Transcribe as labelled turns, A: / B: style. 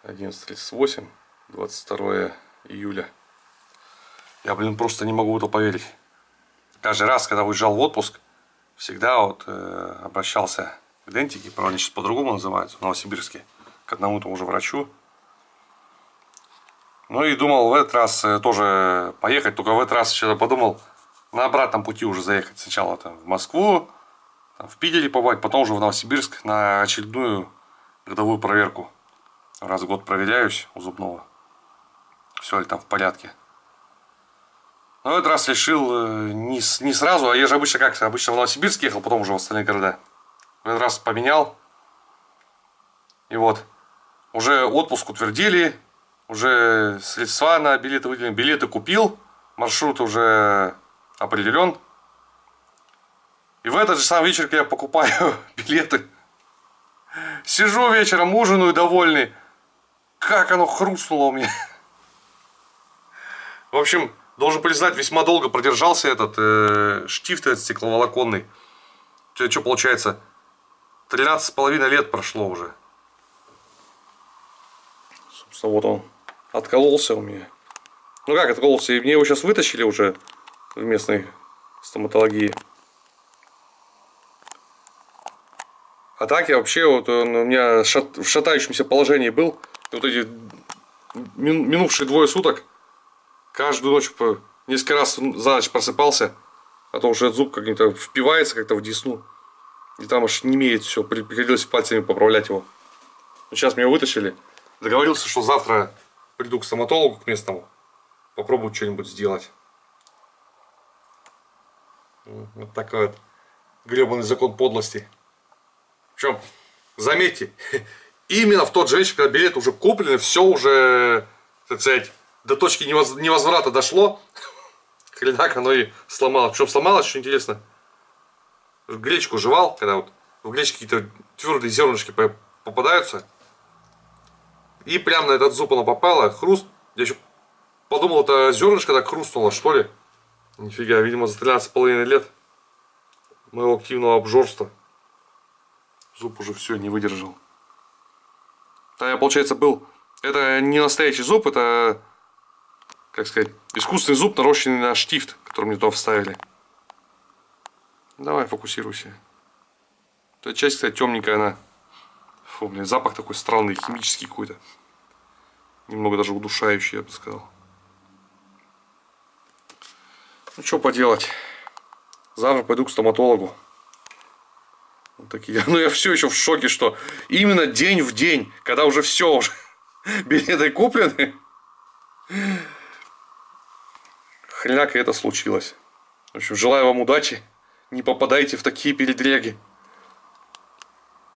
A: 11:38, 22 июля. Я, просто не могу в это поверить. Каждый раз, когда уезжал в отпуск, всегда обращался к Дентике, правда, они сейчас по-другому называются, в Новосибирске, к одному тому же врачу. Ну и думал в этот раз тоже поехать, только в этот раз что-то подумал на обратном пути уже заехать. Сначала там в Москву, там, в Питере побывать, потом уже в Новосибирск на очередную годовую проверку. Раз в год проверяюсь у зубного, все ли там в порядке. Но в этот раз решил не сразу, а я же обычно обычно в Новосибирск ехал, потом уже в остальные города. В этот раз поменял. И вот, уже отпуск утвердили, уже средства на билеты выделены, билеты купил, маршрут уже определен. И в этот же самый вечер, когда я покупаю билеты, сижу вечером, ужинаю довольный, как оно хрустнуло у меня. В общем, должен признать, весьма долго продержался этот штифт этот стекловолоконный. Что получается, 13,5 лет прошло уже. Собственно, вот он откололся у меня. Ну как откололся? И мне его сейчас вытащили уже в местной стоматологии. А так я вообще, вот он у меня в шатающемся положении был. Вот эти минувшие 2 суток, каждую ночь несколько раз за ночь просыпался, а то уже зуб как-то впивается как-то в десну. И там аж немеет все, приходилось пальцами поправлять его. Но сейчас меня вытащили. Договорился, что завтра приду к стоматологу, к местному, попробую что-нибудь сделать. Вот такой вот гребаный закон подлости. Причем, заметьте, именно в тот же вечер, когда билеты уже куплены, все уже, так сказать, до точки невозврата дошло, хренак оно и сломалось. Причем сломалось, что интересно, гречку жевал, когда вот в гречке какие-то твердые зернышки попадаются, и прямо на этот зуб оно попало, хруст. Я еще подумал, это зернышко так хрустнуло, что ли. Нифига, видимо, за 13,5 лет моего активного обжорства зуб уже все не выдержал. Да, я, получается, был... Это не настоящий зуб, это, как сказать, искусственный зуб, нарощенный на штифт, который мне туда вставили. Давай, фокусируйся. Эта часть, кстати, темненькая она. Фу, блин, запах такой странный, химический какой-то. Немного даже удушающий, я бы сказал. Ну, что поделать. Завтра пойду к стоматологу. Вот такие. Ну, я все еще в шоке, что именно день в день, когда уже все, уже билеты куплены, хряк и это случилось. В общем, желаю вам удачи. Не попадайте в такие передряги.